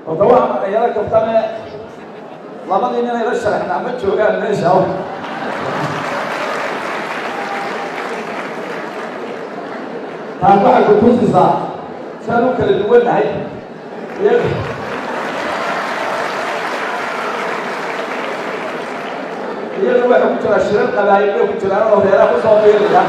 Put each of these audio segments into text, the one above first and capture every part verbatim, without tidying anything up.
وطبعا أيام كفتنا لما دينا يرشح إحنا عملت شو قال ليش أو هذا واحد كنت صار سألوا كل الدول هاي يلا واحد كنت أشتري قبائل وكنت أنا وغيره وصابير لا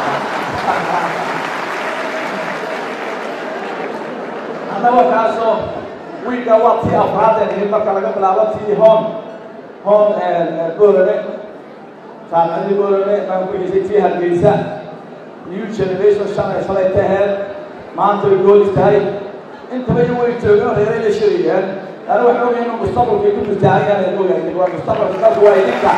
أنا وكاسو ويجا وقتي أفراد اللي ما كانوا قبل وقتي هون هون بورني كان عندي بورني ما كنت يجي هالجيزة نيو جنريشن شان يخلي تهل ما أنت يقول تهاي أنت بيجوا يتجون غير الشريان أنا واحد منهم مستقبل في كل جارية أنا يقول يعني هو مستقبل في كل واحد ينفع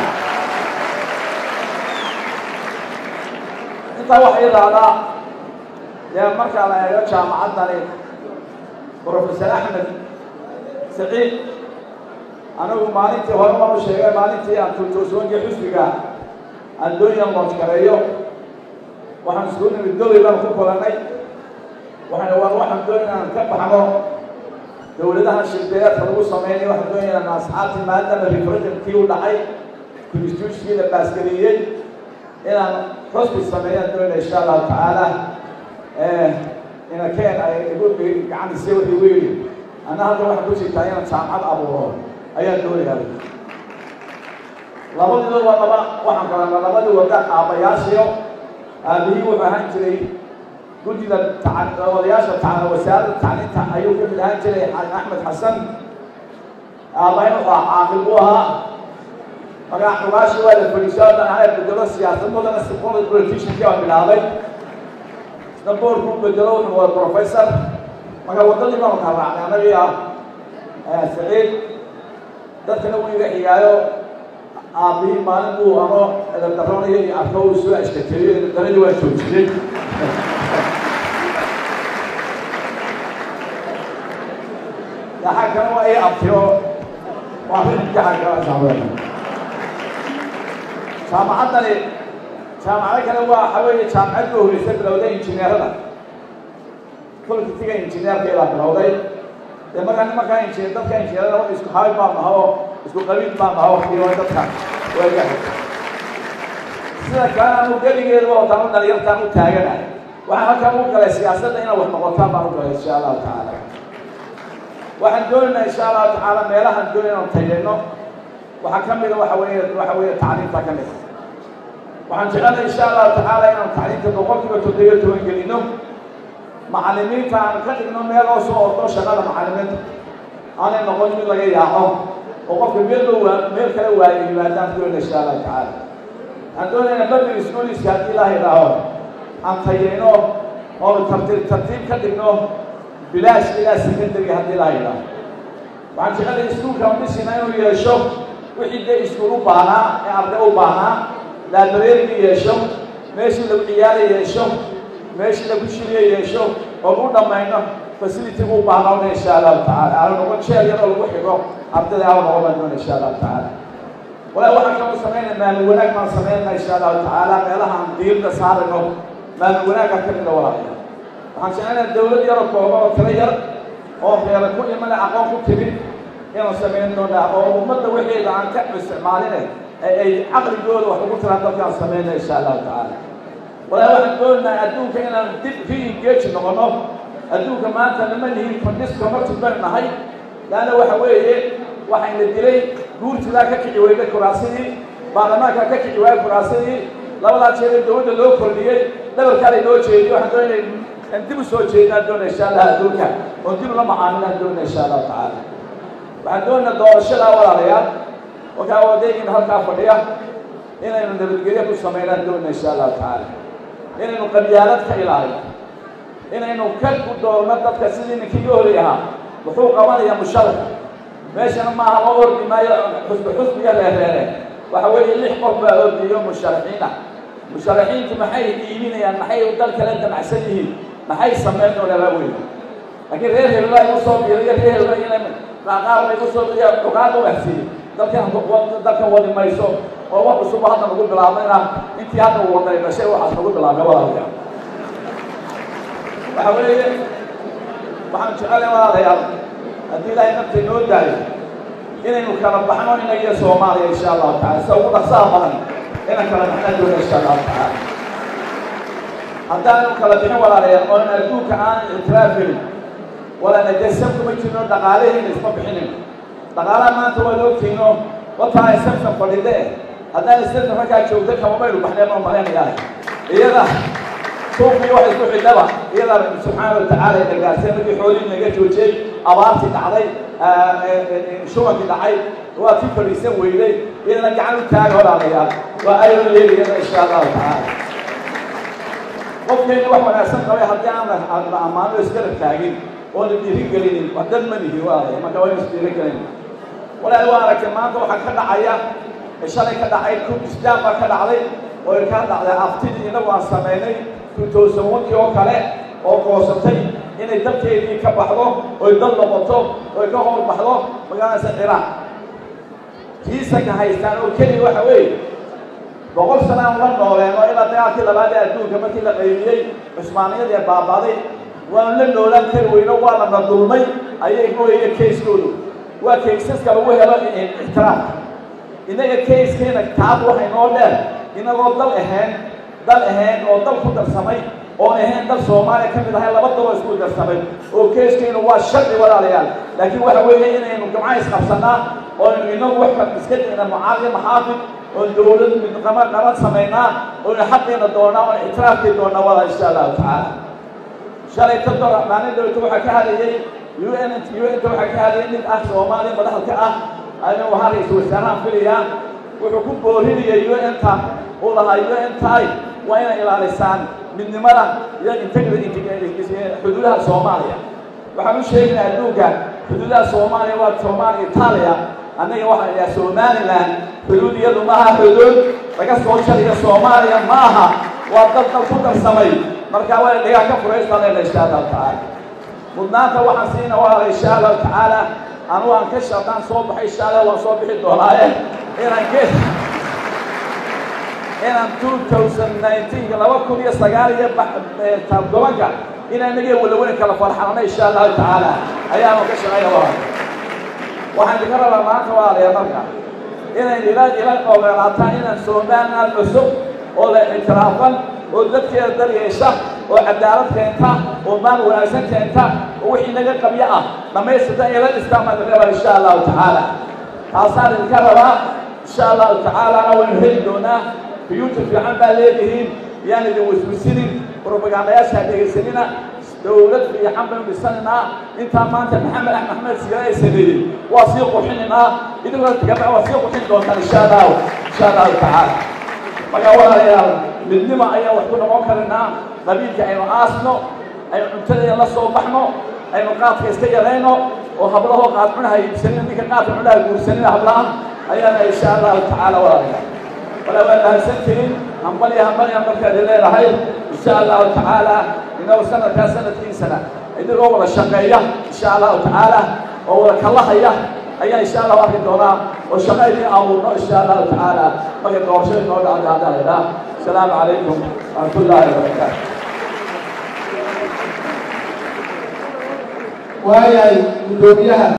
أنت واحد هذا يا مركز على يا جامعة عندنا بروفيسور أحمد سعيد أنا ومالتي هو ما مش هي مالتي أن تلتزمون جحسبك الدنيا المشكلة وحن سكون من الدولة لا نخوف ولا ناي وحن نروح الدنيا نكبر حمو دولتها الشبيات خلوا صميني وحن الدنيا لنا أصحاب المادة اللي فرقت كيو لحي كل جوش كده باسكريين إلى حسب الصمينية الدنيا إن شاء الله تعالى إن كان يقول لي عن السوي ويلي أنا هذا واحد كوشي تاني سامعات أبوه أي الدنيا هذه لابد دول والله واحد كلام لابد وقت أبياسيو هذه وبهان جري قلت له تعال ولياش تعال وسائل تعال أيوب من هان جري أحمد حسن أبين عاقبوها أنا حراشي ولا البوليسات أنا عارف بدرس سياسة مو أنا استقبل البوليتيشن كيا بالعابي نبور كم بدلون هو البروفيسور ما هو ضلني ما مكرر أنا ويا سعيد ده تنوي رحيايو أبي ما نبغى أنا إذا تراني أفكار سوى أشكالية إذا تراني جوا شوشين يا حاج أنا إيه أبتيو واحد يا حاج أنا سامعني سامعتني سامعك أنا وحوي سامعته هو يسد لو ده إنجنير هذا كل كتير إنجنير كذا لو ده لما كان ما كان إنجنير ده كان إنجنير لو إسكو هاي ما هو إسكو قريب ما هو في وين ده كان وين سيدا كان مقدر يجي هو تامو نريم تامو تاجنا وحنا كمو كلا سياسة هنا وحنا قطع ما إن شاء الله تعالى وحندولنا إن شاء الله تعالى ميلا حندولنا نتيجنا وحكمل وحوي وحوي تعليم تكمل وحنشغل إن شاء الله تعالى إن تعليم تدقق وتدريب وإنجلينهم معلمين كان كتبنا ميلا وصور شغال معلمين أنا نقول من لقي ياهم وقف بيلو ميل كلا وعي بعدين تقول إن شاء الله تعالى عندنا نبدأ نسكول إسكات الله يراهم عن تيجينه أو ترتيب ترتيب كتبنا بلاش بلاش سكندري هذه الله يراهم وحنشغل إسكول كم بسنين ويشوف وحيد إسكولو بانا يعرضوا بانا لا برير يشوف ماشي لو عيال يشوف ماشي لو بشري يشوف وقولنا ما هنا فسيلتي هو بانا إن شاء الله تعالى على نقول شيء يلا الوحيد عبد الله ومعبد إن شاء الله تعالى ولا واحد كم سمعنا ما نقولك ما سمعنا إن شاء الله تعالى ما لها ندير نصار إنه ما نقولك أكمل ورايا عشان الدولة يركوا وتغير أو خير كل ما عقاب كبير يلا سمعنا ده أو مدة وحيد عن كم استعمالنا أي عقل يقول وحقوق ثلاثة كان سمعنا إن شاء الله تعالى ولا واحد قلنا أدوك هنا ندب فيه جيش نغنوه أدوك ما أنت لما هي كندس كمرت بيننا هاي لأنه وحويه واحد الدليل قلت لك كي يوجد كراسي بعد ما كان كي يوجد كراسي لا ولا شيء الدول اللي كلية لا بالكاري لو شيء واحد دون أنت بس شيء دون إن شاء الله دونك ودين لما عاملنا دون إن شاء الله تعالى بعد دون الدور الشلا ولا ريال وكانوا ديجين هالكافرية إن إنه نبتدي كل سمينا دون إن شاء الله تعالى إن إنه قبيلات كإلهي إن إنه كل دور مدة كسيدين كيوريها بحوق قوانين مشرف ماشي أنا ما هقول بما حسب حسب يا الأهلين وحوالي اللي حكم بقول يوم مشرحين مشرحين في محي يمين يعني محي وده الكلام ده مع سنه محي سمعنا ولا بقول لكن غير الله يوصل غير غير الله ينام فقال يوصل يا فقال وحسين ده كان ده كان وادي ما يسوق هو سبحان الله نقول بالعامنا أنت هذا هو وضع المشي وحسب نقول بالعامنا ولا هو وحوالي وحن شغال ولا يا haddii ilaahay nafta inoo daayo inaynu kala baxno inagiyo soomaaliya insha allahu tacala sida ugu dhaqsaha badan inaan kala baxnaan doona insha allahu tacaala haddaanu kala bixin walaalayaal oo in adduunka aan ictiraaf gelin walana dee sabkuma jirno dhaqaalehayna isma bixinin dhaqaalaha maanta waa loogtiino wataa sabsan fadhide haddaan sabsan markaa joogta kama maynu baxneen oo malaynayahay iyada suuqii wax isku xidhaba iyada subxaana watacaala ina gaarsiin markii xoolihii naga joojiyey abaartii dhacday shubankii dhacay waa kii fadhiisan weyday iyadana gacan u taaga walaalayaal waa aynu leelayana insha allahu tacaala qofkayna wax wanaagsan qabay haddii aan la ammaano iskala taagin oo la dhiirigelinin wax dad ma nihi waalaya marka waynu isdhiirigelin walaal waa aragtay maanta waxaa ka dhacaya shalay ka dhacay kurdistaan baa ka dhacday oo ka dhacday aftidii inagu aan samaynay two thousand one-kii oo kale oo goosatay inay dalkeedii ka baxdo oy dal noqoto oy ka hor baxdo magaalada Ciraaq kiisanka haystaan oo keliya waxa weeye boqol sano aan la nooleeno ilaa dagaalkii labaad ee adduunka markii la qaybiyey cusmaaniyadii ee baabaaday waan la noolaan kari weyno waa lana dulmay ayay gooyaya kayskoodu waa kaysaska lagu helo ixtiraam inaga kayskeena taab waxay noo dheer inagoo dal ahayn dal ahayn oo dal ku darsamay oo ahayn dal Soomaaliya ka mid ahay laba dal oo isku darsamay oo kayskeena waa sharci walaalayaal laakiin waxa weeye inaynu jamacad isqabsanaa oo inagu wax ka iska dhigna mucaaliya maxaafid oo dawlad mid qama qaran sameynaa oo xaqeena doonaa oo ixtiraafkii doonaa wala insha Allah taala shalay tador maanin dawladdu waxa ka hadlayay U N U N waxa ka hadlayay mid ah Soomaaliya madaxda ah ayna waxa ra'iisul wasaaraha filiyaa wuxuu ku boorinayay U N ta oo lahaa U N tay waa inay ilaalisaan midnimada iyo integrity xuduudaha Soomaaliya waxaan u sheegnaa adduunka xuduudaha Soomaaliya waa Soomaaliya Itaaliya anaga waxa ay Somaliland xuduudiyadu ma aha xuduud laga soo shariyo Soomaaliya ma aha waa dal dal ku darsamay marka waa dhigaa ka furaysan insha Allah taala mudnaanta waxaan siina waa insha Allah taala anu aan ka shaqaan soo baxay insha Allah waan soo bixi doonaa inaan gees inaan two thousand nineteen laba kun iyo sagaal iyo tobanka inaan naga wala wada kala farxano insha Allah taala ayaanu ka shaqeynaa waxaan ka rabaa maanta waa la marka inaan ilaa ilaa ogolaataan inaan Soomaaliland cusub oo la ixtiraafan oo dadkeeda daryeesha oo cadaalad keenta oo maan wanaagsan keenta oo wixii naga qabya ah dhameysata ila islaamada reeba insha Allah taala taasaan ka rabaa insha Allah taala waan heli doonaa biyuuta fiican baa leeyihiin yani waswasinin propagandayaasha dhegeysanina dawlad fiican baan dhisanaa inta maanta Maxamed Axmed Siyaay sameeyay waa sii qoxinina idinka tagaba waa sii qoxin doonta insha Allah insha Allah taala maga walaalayaal midnimo ayaa wax ku noqon karnaa qabiilka aynu aasno ay cuntada la soo baxno aynu qaadka iska yareyno oo hablaha qaad cunaha iibsanina ninka qaadka cunaha guursanina hablaha ayaana insha Allah taala walaalayaal wala wala santiin hambali hambali marka leeyahay insha Allah taala inuu sanadka sanadkiin sana idoo wada shaqeeya insha Allah taala oo wada kala haya ayaa insha Allah wax doona oo shaqeeyay abuurno insha Allah taala marka doorashada noo dhacda السلام عليكم ورحمة الله وبركاته. وهي الدنيا